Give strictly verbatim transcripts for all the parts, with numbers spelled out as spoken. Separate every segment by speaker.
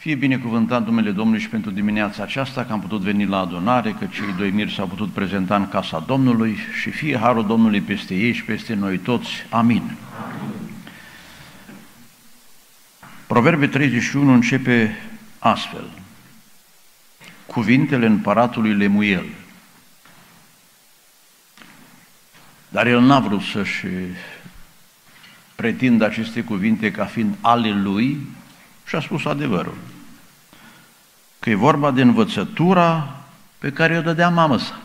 Speaker 1: Fie binecuvântat numele Domnului și pentru dimineața aceasta, că am putut veni la adunare, că cei doi miri s-au putut prezenta în casa Domnului și fie harul Domnului peste ei și peste noi toți. Amin. Amin. Proverbe treizeci și unu începe astfel: cuvintele împăratului Lemuel. Dar el n-a vrut să-și pretindă aceste cuvinte ca fiind ale lui și a spus adevărul, că e vorba de învățătura pe care o dădea mama sa.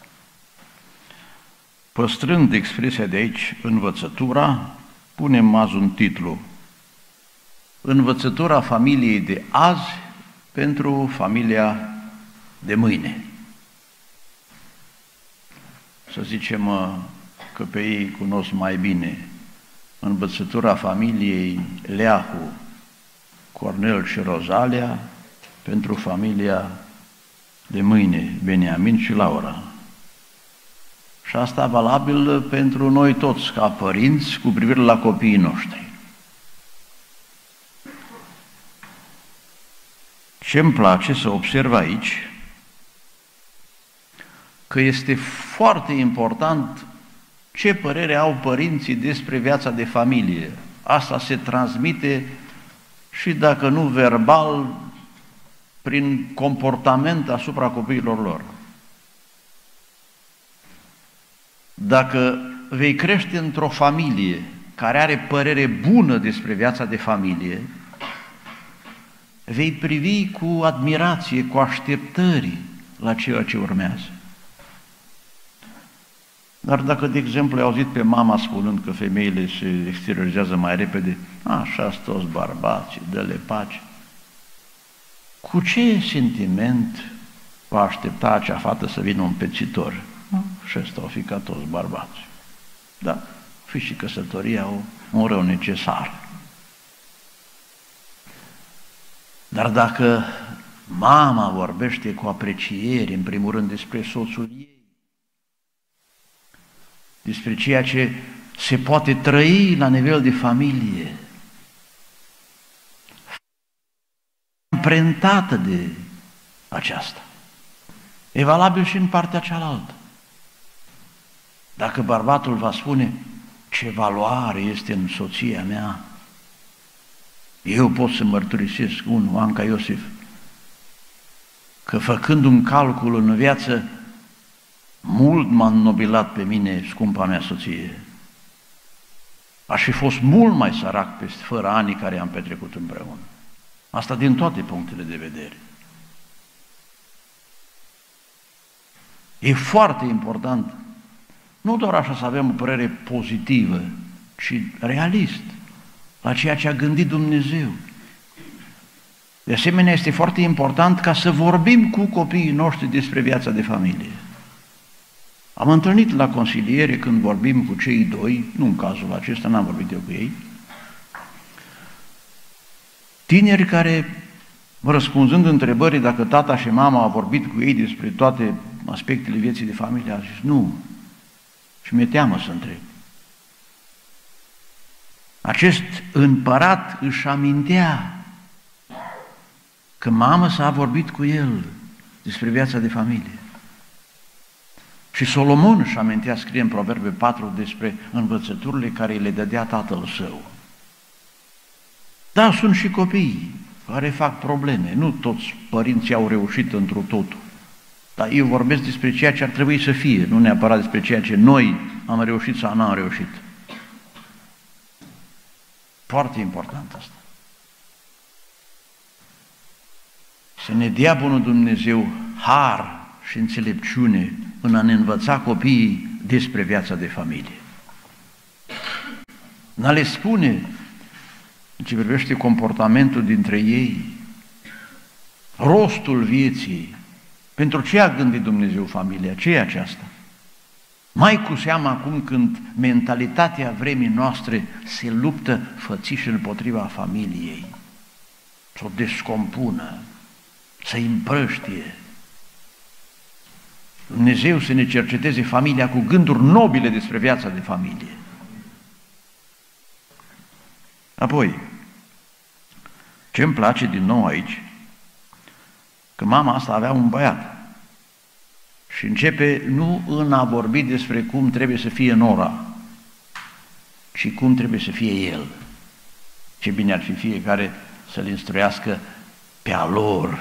Speaker 1: Păstrând expresia de aici, învățătura, punem azi un titlu: învățătura familiei de azi pentru familia de mâine. Să zicem că pe ei cunosc mai bine învățătura familiei Leahu, Cornel și Rozalia pentru familia de mâine, Beniamin și Laura. Și asta valabil pentru noi toți, ca părinți, cu privire la copiii noștri. Ce-mi place să observ aici, că este foarte important ce părere au părinții despre viața de familie. Asta se transmite și dacă nu verbal, prin comportament asupra copiilor lor. Dacă vei crește într-o familie care are părere bună despre viața de familie, vei privi cu admirație, cu așteptări la ceea ce urmează. Dar dacă, de exemplu, ai auzit pe mama spunând că femeile se exteriorizează mai repede, așa sunt toți bărbații, dă-le pace, cu ce sentiment va aștepta acea fată să vină un pețitor? Și ăsta o fi ca toți bărbații. Da, fi și căsătoria o, un rău necesar. Dar dacă mama vorbește cu apreciere, în primul rând, despre soțul ei, despre ceea ce se poate trăi la nivel de familie, amprentată de aceasta, e valabil și în partea cealaltă. Dacă bărbatul va spune ce valoare este în soția mea, eu pot să mărturisesc, unul, Anca Iosif, că făcând un calcul în viață, mult m-a înnobilat pe mine scumpa mea soție. Aș fi fost mult mai sărac peste fără anii care am petrecut împreună. Asta din toate punctele de vedere. E foarte important, nu doar așa să avem o părere pozitivă, ci realist, la ceea ce a gândit Dumnezeu. De asemenea, este foarte important ca să vorbim cu copiii noștri despre viața de familie. Am întâlnit la consiliere, când vorbim cu cei doi, nu în cazul acesta, n-am vorbit eu cu ei, tineri care, răspunzând întrebării dacă tata și mama au vorbit cu ei despre toate aspectele vieții de familie, au zis nu. Și mi-e teamă să întreb. Acest împărat își amintea că mama s-a vorbit cu el despre viața de familie. Și Solomon își amintea, scrie în Proverbe patru, despre învățăturile care le dădea tatăl său. Da, sunt și copii care fac probleme. Nu toți părinții au reușit întru totul. Dar eu vorbesc despre ceea ce ar trebui să fie, nu neapărat despre ceea ce noi am reușit sau n-am reușit. Foarte important asta. Să ne dea bunul Dumnezeu har și înțelepciune în a ne învăța copiii despre viața de familie. În a le spune, în ce privește comportamentul dintre ei, rostul vieții, pentru ce a gândit Dumnezeu familia, ce e aceasta? Mai cu seamă acum când mentalitatea vremii noastre se luptă fățiș împotriva familiei, să o descompună, să-i împrăștie. Dumnezeu să ne cerceteze familia cu gânduri nobile despre viața de familie. Apoi, ce îmi place din nou aici, că mama asta avea un băiat și începe nu în a vorbi despre cum trebuie să fie nora, ci cum trebuie să fie el. Ce bine ar fi fiecare să-l instruiască pe a lor.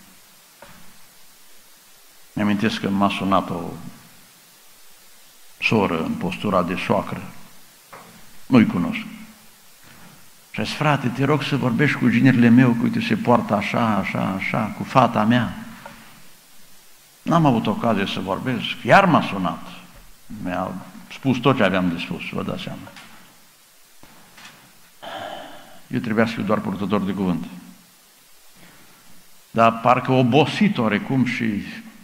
Speaker 1: Mi-amintesc că m-a sunat o soră în postura de soacră, nu-i cunosc. Și a zis, frate, te rog să vorbești cu ginerele meu, că uite, se poartă așa, așa, așa, cu fata mea. N-am avut ocazie să vorbesc, iar m-a sunat. Mi-a spus tot ce aveam de spus, vă dați seama. Eu trebuia să fiu doar purtător de cuvânt. Dar parcă obosit oarecum și,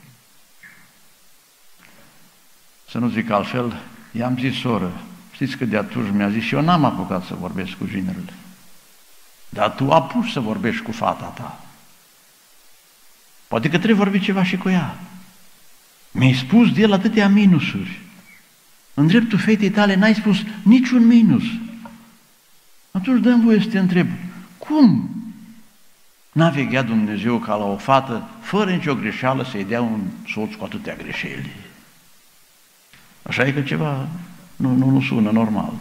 Speaker 1: să nu zic altfel, i-am zis, soră, știți că de atunci mi-a zis, și eu n-am apucat să vorbesc cu ginerele. Dar tu apuci să vorbești cu fata ta. Poate că trebuie vorbi ceva și cu ea. Mi-ai spus de el atâtea minusuri. În dreptul fetei tale n-ai spus niciun minus. Atunci dă-mi voie să te întreb, cum n-a vegheat Dumnezeu ca la o fată, fără nicio greșeală, să-i dea un soț cu atâtea greșeli? Așa e că ceva nu, nu, nu sună normal.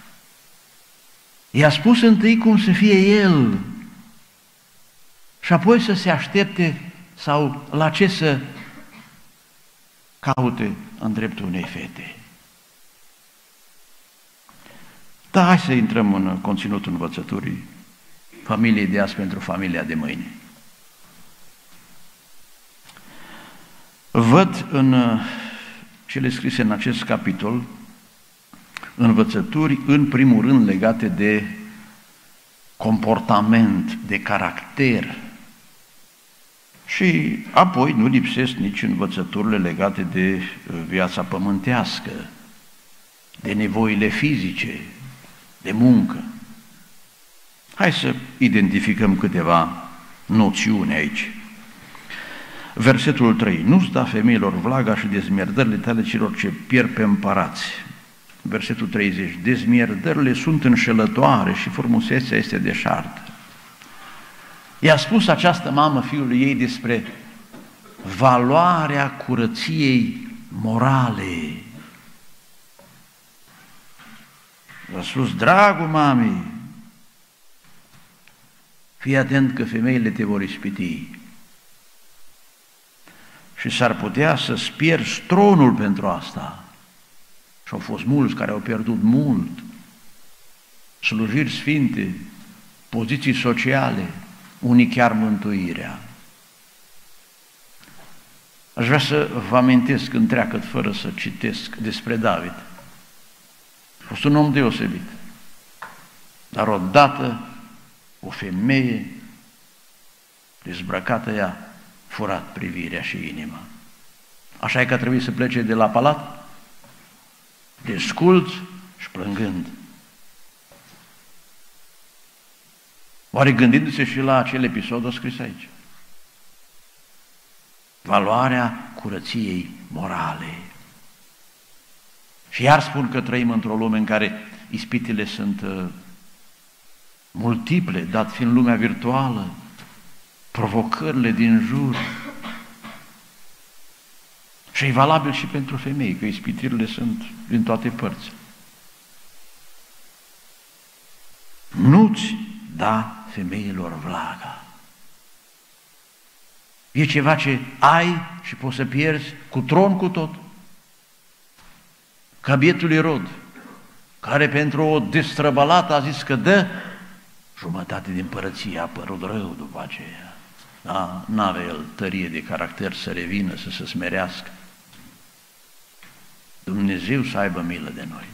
Speaker 1: I-a spus întâi cum să fie el și apoi să se aștepte sau la ce să caute în dreptul unei fete. Da, hai să intrăm în conținutul învățăturii familiei de azi pentru familia de mâine. Văd în cele scrise în acest capitol învățături, în primul rând, legate de comportament, de caracter. Și apoi nu lipsesc nici învățăturile legate de viața pământească, de nevoile fizice, de muncă. Hai să identificăm câteva noțiuni aici. Versetul trei. Nu-ți da femeilor vlaga și dezmierdările tale celor ce pierd pe împărați. Versetul treizeci. Dezmierdările sunt înșelătoare și frumusețea este deșartă. I-a spus această mamă fiului ei despre valoarea curăției morale. I-a spus, dragul mamei, fii atent că femeile te vor ispiti și s-ar putea să-ți pierzi tronul pentru asta. Și au fost mulți care au pierdut mult, slujiri sfinte, poziții sociale, unii chiar mântuirea. Aș vrea să vă amintesc întreagăt, fără să citesc, despre David. A fost un om deosebit, dar odată o femeie dezbrăcată i-a furat privirea și inima. Așa e că a trebuit să plece de la palat, desculț și plângând. Oare gândindu-se și la acel episod scris aici? Valoarea curăției morale. Și iar spun că trăim într-o lume în care ispitele sunt uh, multiple, dat fiind lumea virtuală, provocările din jur. Și e valabil și pentru femei, că ispitirile sunt din toate părți. Nu-ți da femeilor vlaga. E ceva ce ai și poți să pierzi cu tron cu tot. Ca bietul Irod, care pentru o destrăbălată a zis că dă jumătate din împărăție, a părut rău după aceea. Da, n-avea el tărie de caracter să revină, să se smerească. Dumnezeu să aibă milă de noi.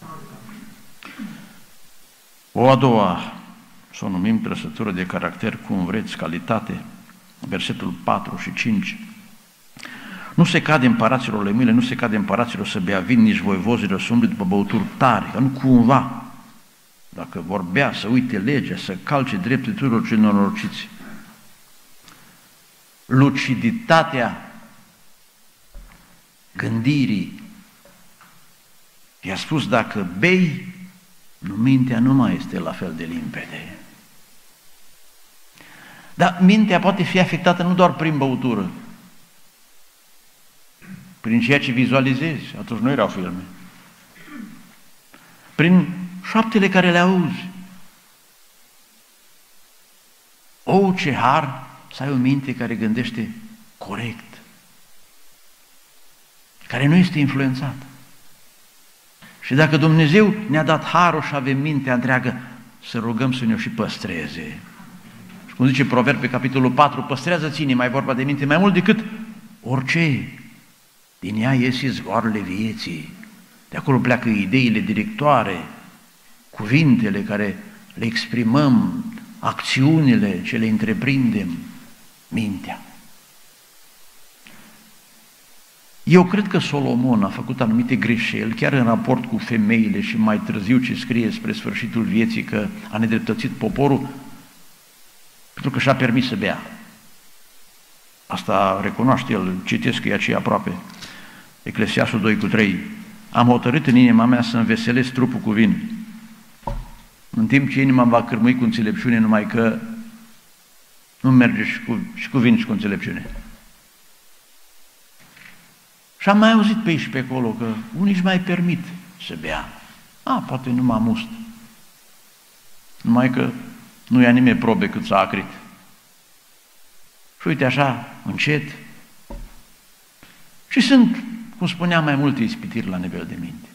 Speaker 1: O a doua, să o numim trăsătură de caracter, cum vreți, calitate, versetul patru și cinci. Nu se cade împăraților lămâile, nu se cade împăraților să bea vin, nici voivozilor să umble după băuturi tare, că nu cumva, dacă vorbea, să uite legea, să calce dreptul tuturor cei nenorociți. Luciditatea gândirii. I-a spus, dacă bei, mintea nu mai este la fel de limpede. Dar mintea poate fi afectată nu doar prin băutură, prin ceea ce vizualizezi, atunci nu erau filme, prin șaptele care le auzi. O, ce har să ai o minte care gândește corect, care nu este influențată. Și dacă Dumnezeu ne-a dat harul și avem mintea întreagă, să rugăm să ne-o și păstreze. Și cum zice Proverb pe capitolul patru, păstrează-ți inima, e vorba de minte, mai mult decât orice. Din ea ies izvoarele vieții. De acolo pleacă ideile directoare, cuvintele care le exprimăm, acțiunile ce le întreprindem, mintea. Eu cred că Solomon a făcut anumite greșeli, chiar în raport cu femeile și mai târziu ce scrie spre sfârșitul vieții că a nedreptățit poporul, pentru că și-a permis să bea. Asta recunoaște el, citesc că e aceea aproape. Eclesiastul doi cu trei. Am hotărât în inima mea să înveselesc trupul cu vin, în timp ce inima va cârmui cu înțelepciune, numai că nu merge și cu, și cu vin și cu înțelepciune. Și am mai auzit pe aici și pe acolo că unii își mai permit să bea. A, poate nu m-am must. Numai că nu ia nimeni probe cât s-a acrit. Și uite așa, încet. Și sunt, cum spuneam, mai multe ispitiri la nivel de minte.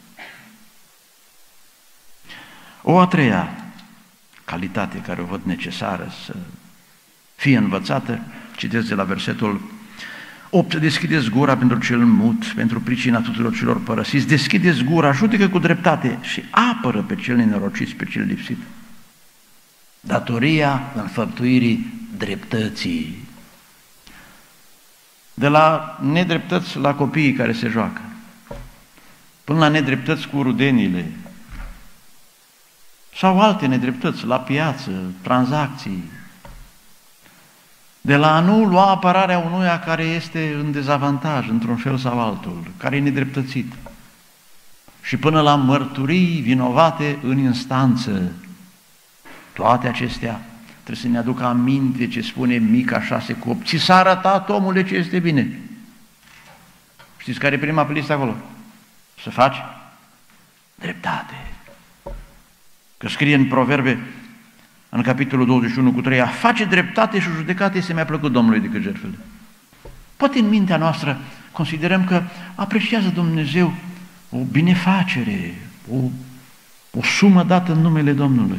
Speaker 1: O a treia calitate care o văd necesară să fie învățată, citesc de la versetul opt, deschideți gura pentru cel mut, pentru pricina tuturor celor părăsiți, deschideți gura, judecă cu dreptate și apără pe cel nenorocit, pe cel lipsit. Datoria înfăptuirii dreptății. De la nedreptăți la copiii care se joacă, până la nedreptăți cu rudenile, sau alte nedreptăți la piață, tranzacții, de la a nu lua apărarea unuia care este în dezavantaj, într-un fel sau altul, care e nedreptățit, și până la mărturii vinovate în instanță. Toate acestea trebuie să ne aducă aminte ce spune Mica șase cu opt. Ți s-a arătat, omule, ce este bine. Știți care e prima pe listă acolo? Să faci dreptate. Că scrie în Proverbe, în capitolul douăzeci și unu cu trei, a face dreptate și judecată este mai plăcut Domnului decât jertfele. Poate în mintea noastră considerăm că apreciază Dumnezeu o binefacere, o, o sumă dată în numele Domnului.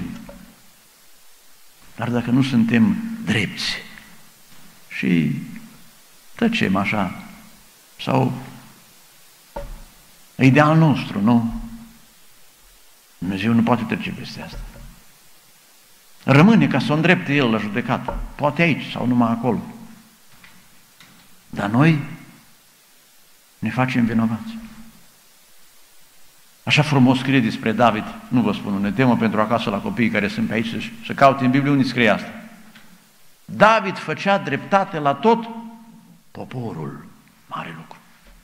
Speaker 1: Dar dacă nu suntem drepți și tăcem așa, sau e ideal nostru, nu? Dumnezeu nu poate trece peste asta. Rămâne ca să o îndrepte El la judecată, poate aici sau numai acolo. Dar noi ne facem vinovați. Așa frumos scrie despre David, nu vă spun, ne temă pentru acasă la copiii care sunt pe aici să, să caute în Biblie unde scrie asta. David făcea dreptate la tot poporul, mare lucru.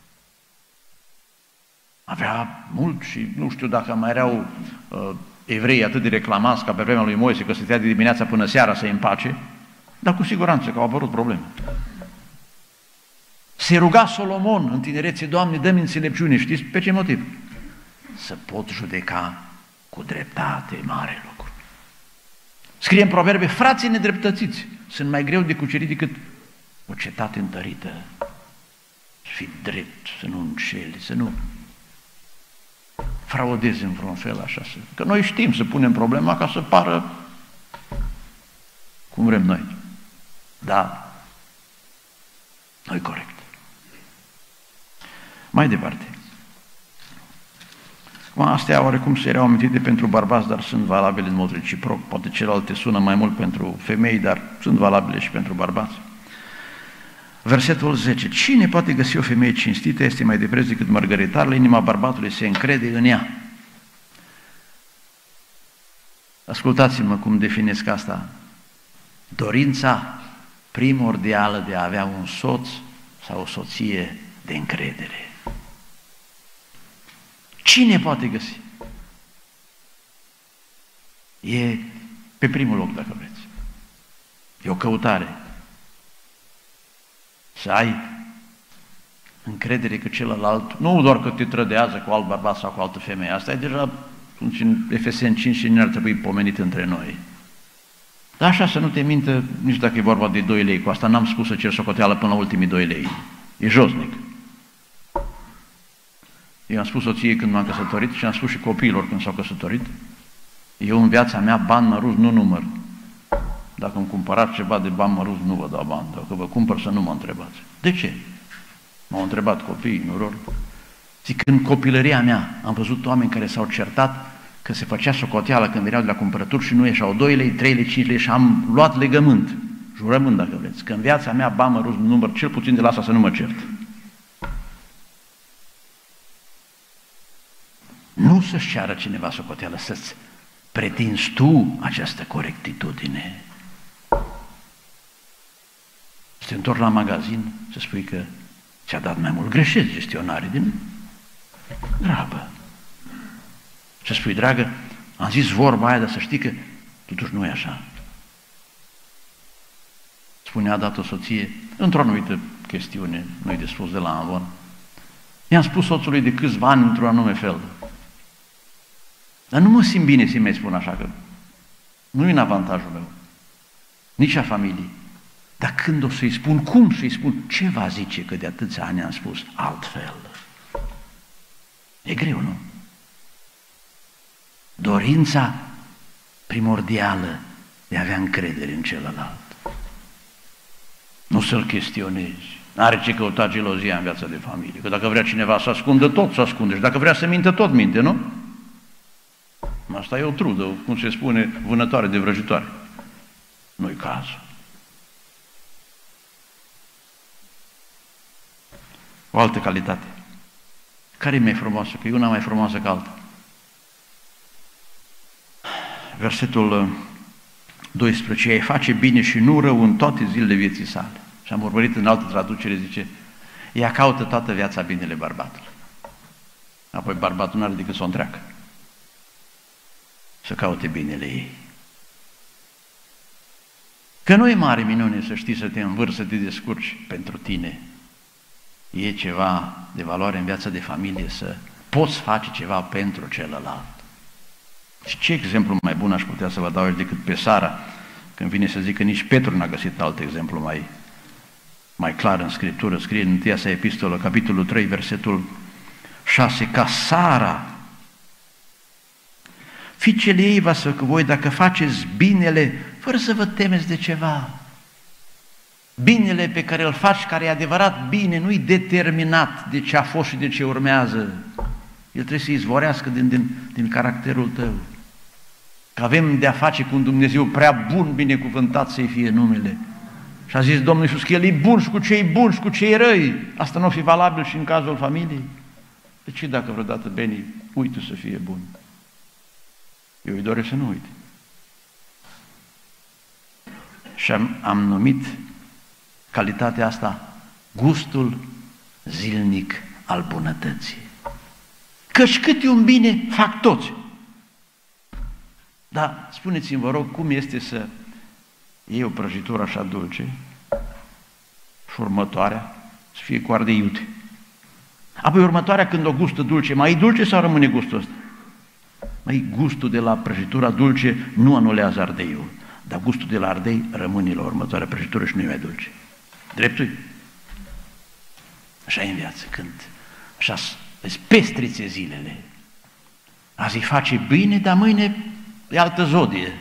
Speaker 1: Avea mult și nu știu dacă mai erau uh, evrei atât de reclamați ca pe vremea lui Moise, că stătea de dimineața până seara să-i împace, dar cu siguranță că au apărut probleme. Se ruga Solomon în tinerețe, Doamne, dă-mi înțelepciune, știți pe ce motiv? Să pot judeca cu dreptate, mare lucru. Scrie în Proverbe, frații nedreptățiți sunt mai greu de cucerit decât o cetate întărită. Să fii drept, să nu înșeli, să nu fraudezi în vreun fel așa. Că noi știm să punem problema ca să pară cum vrem noi. Da, noi corect. Mai departe. Astea oarecum se erau amintite pentru bărbați, dar sunt valabile în mod reciproc. Poate celelalte sună mai mult pentru femei, dar sunt valabile și pentru bărbați. Versetul zece. Cine poate găsi o femeie cinstită este mai de preț decât mărgăritarul, inima bărbatului se încrede în ea. Ascultați-mă cum definesc asta. Dorința primordială de a avea un soț sau o soție de încredere. Cine poate găsi? E pe primul loc, dacă vreți. E o căutare. Să ai încredere că celălalt, nu doar că te trădează cu alt bărbat sau cu altă femeie, asta e deja în Efeseni cinci și nu ar trebui pomenit între noi. Dar așa să nu te mintă, nici dacă e vorba de doi lei, cu asta n-am spus să cer socoteală până la ultimii doi lei. E josnic. Eu am spus soției când m-am căsătorit și am spus și copiilor când s-au căsătorit, eu în viața mea bani măruți nu număr. Dacă îmi cumpărați ceva de bani măruți, nu vă dau bani. Dacă vă cumpăr, să nu mă întrebați. De ce? M-au întrebat copiii, noroc. Zic, în copilăria mea am văzut oameni care s-au certat că se făcea socoteală când veneau de la cumpărături și nu ieșeau doi lei, trei lei, cinci lei și am luat legământ, jurământ dacă vreți, că în viața mea bani măruți nu număr, cel puțin de la asta să nu mă cert. Nu să-și ceară cineva socoteală, să-ți pretinzi tu această corectitudine. Să te întorci la magazin, să spui că ți-a dat mai mult, greșesc gestionare din grabă. Să spui, dragă, am zis vorba aia, dar să știi că totuși nu e așa. Spunea dată soție, într-o anumită chestiune, nu-i de spus de la Amvon, i-am spus soțului de câțiva ani într-un anume fel. Dar nu mă simt bine să mi spun așa, că nu e în avantajul meu, nici a familiei. Dar când o să-i spun, cum să-i spun? Ce va zice că de atâția ani am spus altfel? E greu, nu? Dorința primordială de a avea încredere în celălalt. Nu să-l chestionezi. N-are ce căuta gelozia în viața de familie. Că dacă vrea cineva să ascundă tot, să ascunde. Și dacă vrea să mintă, tot minte, nu? Asta e o trudă, cum se spune, vânătoare de vrăjitoare. Nu-i cazul. O altă calitate. Care e mai frumoasă? Că e una mai frumoasă ca alta. Versetul doisprezece. Ei face bine și nu rău în toate zilele vieții sale. Și am urmărit în altă traducere, zice, ea caută toată viața binele bărbatului. Apoi bărbatul nu are decât să o întreacă. Să caute binele ei. Că nu e mare minune să știi să te învârți, să te descurci pentru tine. E ceva de valoare în viața de familie să poți face ceva pentru celălalt. Și ce exemplu mai bun aș putea să vă dau decât pe Sara, când vine să zic că nici Petru n-a găsit alt exemplu mai, mai clar în Scriptură. Scrie în întâia sa epistolă, capitolul trei, versetul șase, ca Sara, fiicele ei va să că voi, dacă faceți binele, fără să vă temeți de ceva. Binele pe care îl faci, care e adevărat bine, nu-i determinat de ce a fost și de ce urmează. El trebuie să izvorească din, din, din caracterul tău. Că avem de-a face cu un Dumnezeu prea bun, binecuvântat să-i fie numele. Și a zis Domnul Iisus că El e bun și cu cei buni și cu cei răi. Asta nu o fi valabil și în cazul familiei. De ce dacă vreodată Beni uită să fie bun? Eu îi doresc să nu uite. Și am, am numit calitatea asta gustul zilnic al bunătății. Căci cât e un bine, fac toți. Dar spuneți-mi, vă rog, cum este să iei o prăjitură așa dulce și următoarea să fie cu ardei iute. Apoi următoarea, când o gustă dulce, mai e dulce sau rămâne gustul ăsta? Mai gustul de la prăjitura dulce nu anulează ardeiul, dar gustul de la ardei rămâne la următoarea prăjitură și nu e mai dulce. Dreptul? Așa e în viață, când așa îți pestrițe zilele. Azi îi face bine, dar mâine e altă zodie.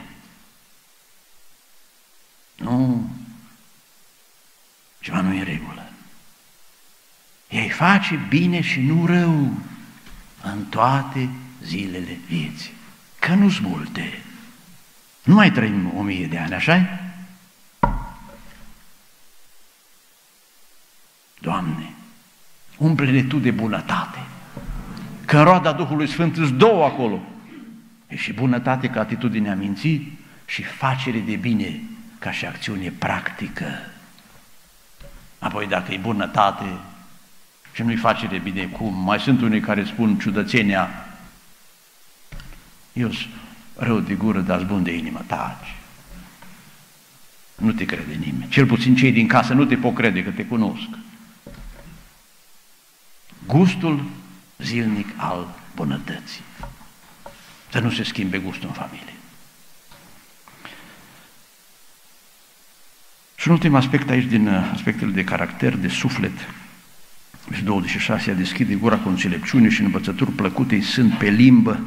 Speaker 1: Nu, ceva nu e în regulă. Ei face bine și nu rău în toate zilele vieții. Că nu-s multe. Nu mai trăim o mie de ani, așa-i? Doamne, umple-ne Tu de bunătate, că în roada Duhului Sfânt îți două acolo. E și bunătate ca atitudine a minții și facere de bine ca și acțiune practică. Apoi dacă e bunătate și nu-i facere de bine, cum? Mai sunt unii care spun ciudățenia, eu sunt rău de gură, dar bun de inimă, taci. nu te crede nimeni. Cel puțin cei din casă nu te pot crede că te cunosc. Gustul zilnic al bunătății. Să nu se schimbe gustul în familie. Și un ultim aspect aici din aspectele de caracter, de suflet. Și douăzeci și șase, a deschide gura cu înțelepciune și învățături plăcute sunt pe limbă.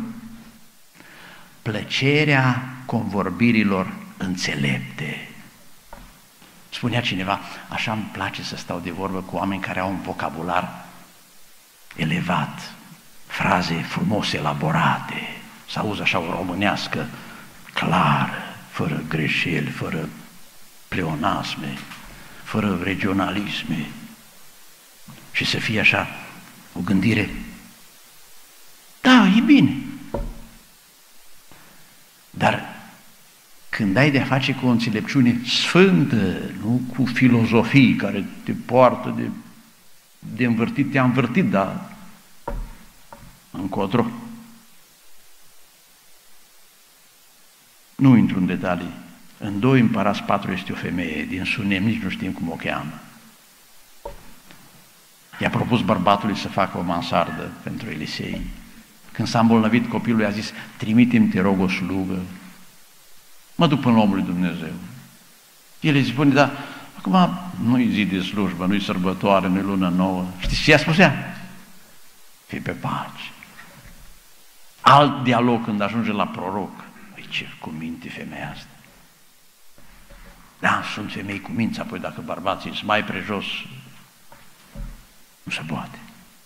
Speaker 1: Plăcerea convorbirilor înțelepte. Spunea cineva, așa îmi place să stau de vorbă cu oameni care au un vocabular elevat, fraze frumos elaborate, să auzi așa o românească clară, fără greșeli, fără pleonasme, fără regionalisme și să fie așa o gândire, da, e bine, dar când ai de-a face cu o înțelepciune sfântă, nu cu filozofii care te poartă de, de învârtit, te-a învârtit, dar încotro. Nu intru în detalii. În doi împărați patru este o femeie din Sunem, nici nu știm cum o cheamă. I-a propus bărbatului să facă o mansardă pentru Elisei. Când s-a îmbolnăvit copilul, i-a zis, trimite-mi, te rog, o slugă. Mă duc până la omul lui Dumnezeu. El îi spune, da, acum nu-i zi de slujbă, nu-i sărbătoare, nu-i lună nouă. Știți ce i-a spus ea? Fii pe pace. Alt dialog când ajunge la proroc. Păi ce cu minte femeia asta. Da, sunt femei cu minți, apoi dacă bărbații sunt mai prejos, nu se poate.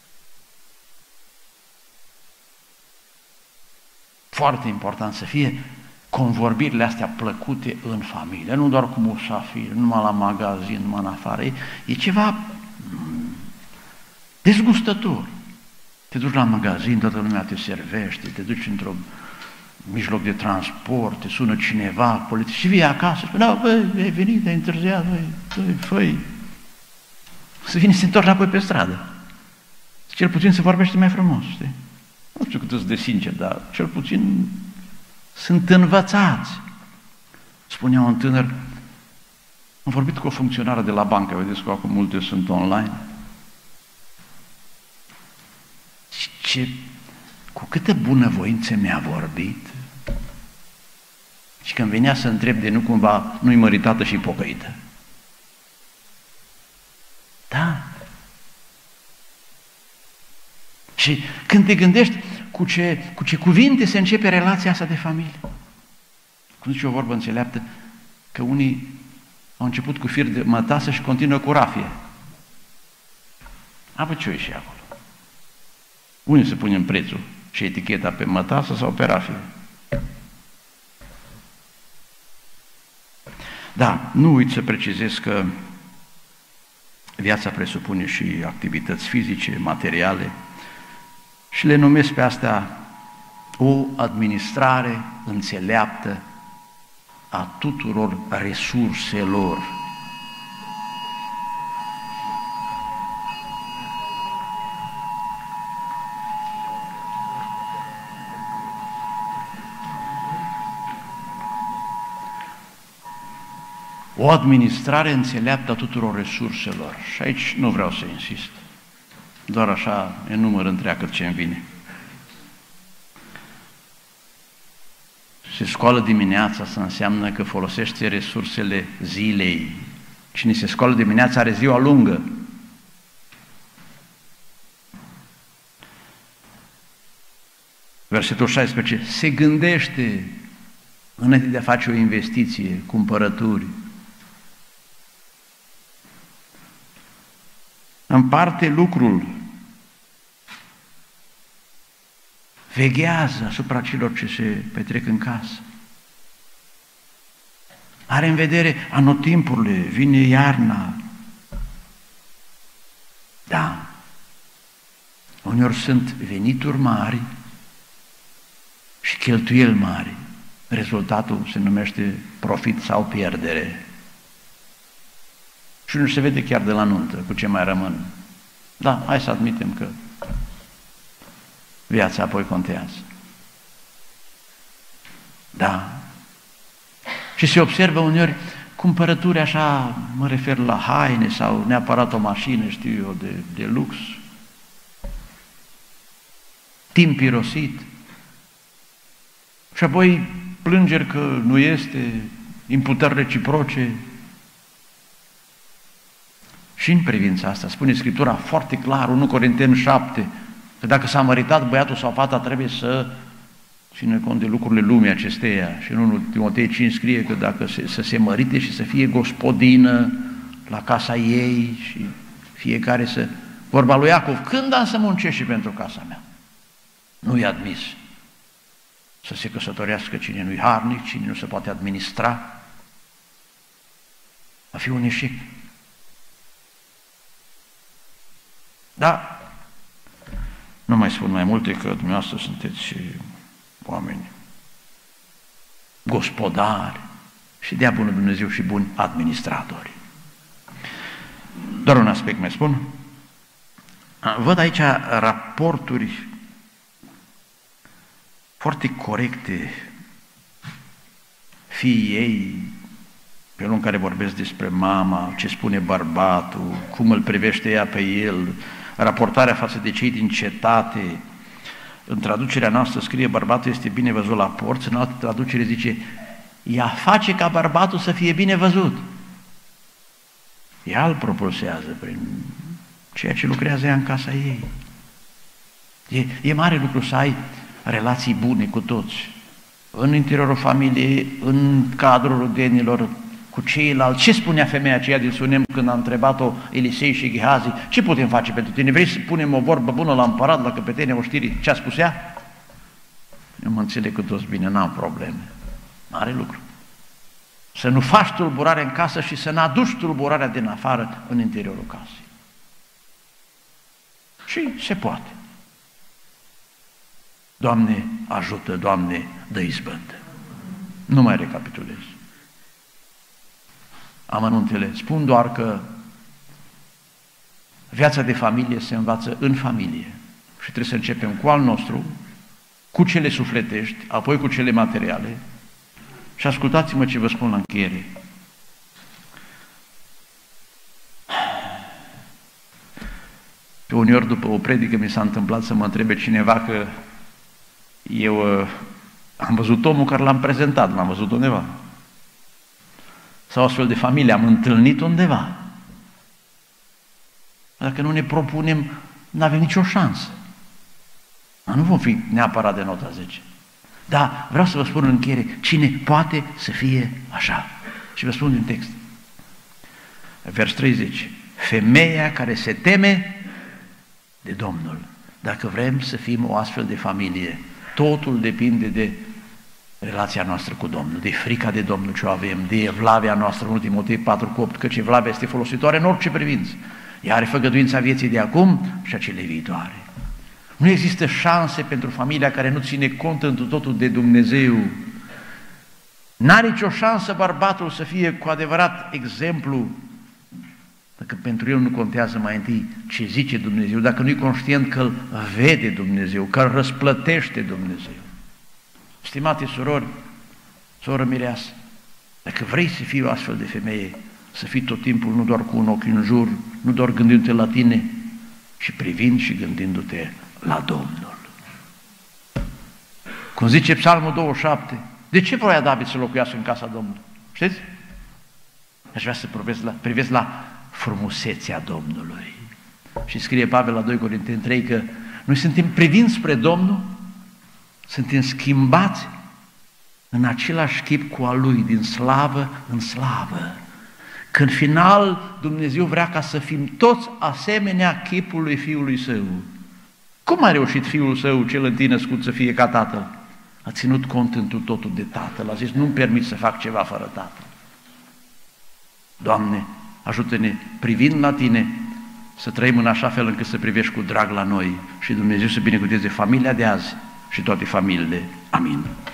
Speaker 1: Foarte important să fie convorbirile astea plăcute în familie, nu doar cu musafiri, numai la magazin, numai în afară, e, e ceva dezgustător. Te duci la magazin, toată lumea te servește, te duci într-un mijloc de transport, te sună cineva, poliție, și vii acasă, spune, da, băi, ai venit, ai întârziat, băi, băi, făi. Să vine să se întorci apoi pe stradă. Cel puțin se vorbește mai frumos, știi? Nu știu cât de sincer, dar cel puțin sunt învățați. Spunea un tânăr, am vorbit cu o funcționară de la bancă, vedeți că acum multe sunt online. Și ce, cu câtă bunăvoință mi-a vorbit. Și când venea să întreb de nu cumva, nu-i măritată și pocăită. Da. Și când te gândești cu ce, cu ce cuvinte se începe relația asta de familie. Cum zice o vorbă înțeleaptă, că unii au început cu fir de mătasă și continuă cu rafie. Apoi ce-o ieși acolo? Unii se pune în prețul și eticheta pe mătasă sau pe rafie. Da, nu uit să precizez că viața presupune și activități fizice, materiale, și le numesc pe astea o administrare înțeleaptă a tuturor resurselor. O administrare înțeleaptă a tuturor resurselor. Și aici nu vreau să insist. Doar așa enumăr întreagă ce-mi vine. Se scoală dimineața, asta înseamnă că folosește resursele zilei. Cine se scoală dimineața are ziua lungă. Versetul șaisprezece. Se gândește înainte de a face o investiție, cumpărături. Împarte lucrul, veghează asupra celor ce se petrec în casă. Are în vedere anotimpurile, vine iarna. Da, uneori sunt venituri mari și cheltuieli mari. Rezultatul se numește profit sau pierdere. Și nu se vede chiar de la nuntă cu ce mai rămân. Da, hai să admitem că viața apoi contează. Da. Și se observă uneori cumpărături așa, mă refer la haine sau neapărat o mașină, știu eu, de, de lux, timp irosit, și apoi plângeri că nu este, imputări reciproce. Și în privința asta spune Scriptura foarte clar, unu Corinteni șapte, că dacă s-a măritat băiatul sau fata, trebuie să țină cont de lucrurile lumii acesteia. Și în unu Timotei cinci scrie că dacă se, să se mărite și să fie gospodină la casa ei și fiecare să... Vorba lui Iacov, când am să muncești și pentru casa mea? Nu-i admis să se căsătorească cine nu-i harnic, cine nu se poate administra. Va fi un eșec. Da, nu mai spun mai multe, că dumneavoastră sunteți oameni gospodari și dea bunul Dumnezeu și buni administratori. Doar un aspect mai spun. Văd aici raporturi foarte corecte, fiii ei, pe lângă care vorbesc despre mama, ce spune bărbatul, cum îl privește ea pe el, raportarea față de cei din cetate. În traducerea noastră scrie bărbatul este bine văzut la porți, în altă traducere zice ea face ca bărbatul să fie bine văzut. Ea îl propulsează prin ceea ce lucrează ea în casa ei. E, e mare lucru să ai relații bune cu toți, în interiorul familiei, în cadrul rudenilor, cu ceilalți. Ce spunea femeia aceea din Sunem când a întrebat-o Elisei și Gehazi, ce putem face pentru tine? Vrei să punem o vorbă bună la împărat, la căpetenia oștirii? Ce a spus ea? Eu mă înțeleg cu toți bine, n-am probleme. Mare lucru. Să nu faci tulburare în casă și să n-aduci tulburarea din afară în interiorul casei. Și se poate. Doamne, ajută, Doamne, dă izbândă. Nu mai recapitulez amănuntele. Spun doar că viața de familie se învață în familie și trebuie să începem cu al nostru, cu cele sufletești, apoi cu cele materiale. Și ascultați-mă ce vă spun la încheiere. Pe uneori după o predică mi s-a întâmplat să mă întrebe cineva că eu uh, am văzut omul care l-am prezentat, l-am văzut undeva. Sau astfel de familie am întâlnit undeva. Dacă nu ne propunem, nu avem nicio șansă. Nu vom fi neapărat de nota zece. Dar vreau să vă spun în încheiere, cine poate să fie așa? Și vă spun din text. Vers treizeci. Femeia care se teme de Domnul. Dacă vrem să fim o astfel de familie, totul depinde de relația noastră cu Domnul, de frica de Domnul ce o avem, de evlavia noastră, în Timotei patru cu opt, căci evlavia este folositoare în orice privință. Ea are făgăduința vieții de acum și a celei viitoare. Nu există șanse pentru familia care nu ține cont întru totul de Dumnezeu. N-are nicio șansă bărbatul să fie cu adevărat exemplu, dacă pentru el nu contează mai întâi ce zice Dumnezeu, dacă nu-i conștient că îl vede Dumnezeu, că îl răsplătește Dumnezeu. Stimate surori, soră mireasă, dacă vrei să fii o astfel de femeie, să fii tot timpul nu doar cu un ochi în jur, nu doar gândindu-te la tine, ci privind și gândindu-te la Domnul. Cum zice Psalmul douăzeci și șapte, de ce voia David să locuiască în casa Domnului? Știți? Aș vrea să privesc la, privesc la frumusețea Domnului. Și scrie Pavel la doi Corinteni trei că noi suntem privind spre Domnul, suntem schimbați în același chip cu al Lui, din slavă în slavă. Când final Dumnezeu vrea ca să fim toți asemenea chipului Fiului Său. Cum a reușit Fiul Său, cel întâi născut, să fie ca Tatăl? A ținut cont întru totul de Tatăl, a zis, nu-mi permit să fac ceva fără Tatăl. Doamne, ajută-ne, privind la Tine, să trăim în așa fel încât să privești cu drag la noi și Dumnezeu să binecuvânteze familia de azi și toate familiile. Amin.